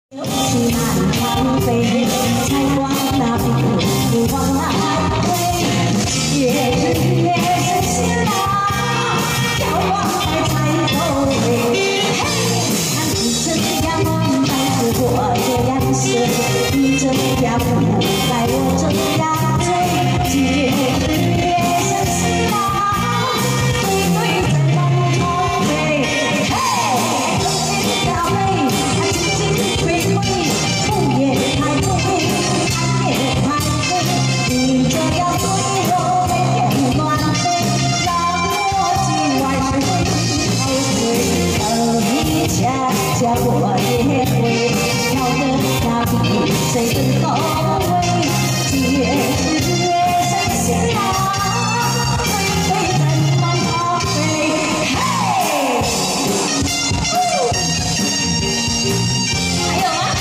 去南方飞，采光那边不往南飞，月日月升西郎，眺望海才走飞。看你这样梦，但是我这样睡，你这样不该我这样追，月日月升西郎，对对在梦中飞。嘿，大妹，看轻轻推推，不也太不对，看也太对，你这样对我没点乱飞，让我今晚是会口水，你恰恰我也会，跳得那比谁更高位，月日月升西郎，对对在梦中飞。嘿。还有吗？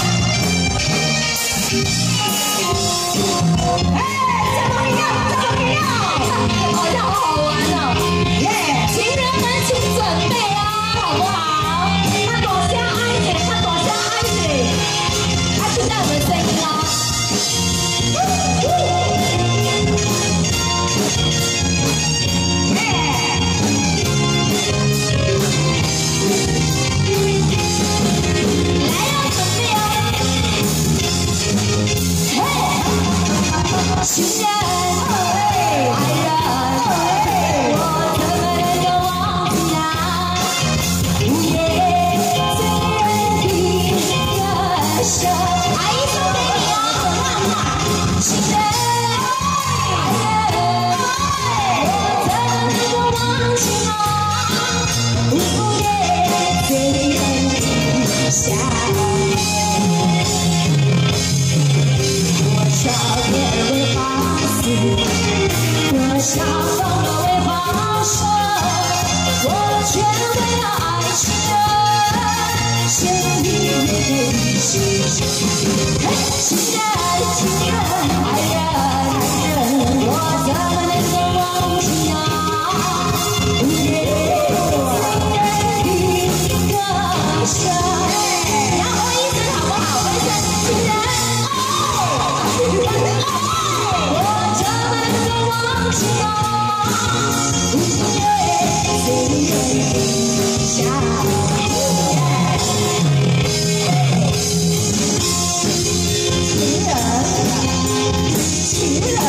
哎，这么漂亮，这么漂亮，好像好好玩哦！耶，情人们请准备啊，好不好？看多相爱一点，看多相爱一点，听到我们声音哦。情人，爱人，我怎么能够忘记啊？午夜醉人的歌声，阿姨送给你哦，很浪漫。情人，爱人，我怎么能够忘记啊？午夜醉人的夏夜，我少年。多少风波为花生，我却为了爱情人，献一点心声。情人，情人，爱人，我怎么能够忘记啊？午夜醉人的歌声，然后回一声好不好？回一声，情人，我怎么能够忘记啊？午夜醉人的夏夜，情人，情人，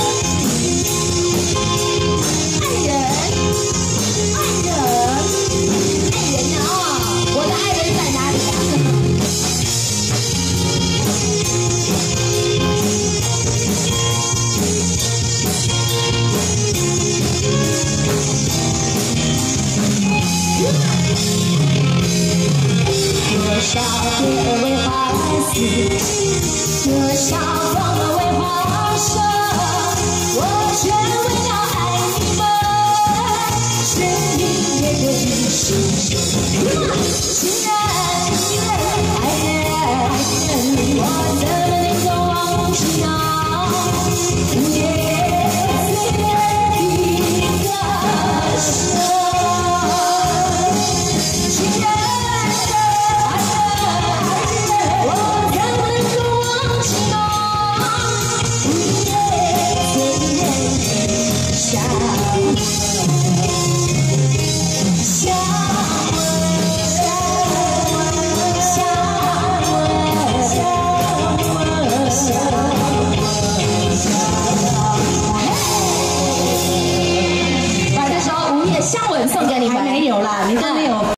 爱人，爱人，爱人啊！我的爱人在哪里啊？多少夜为花死，多少风为花生，我却为了爱你们，献一点心声。情人，情人，爱人，我怎么能够忘记啊？午夜醉人的歌声。把这首《午夜香吻》送给你们。还没有啦，你都没有。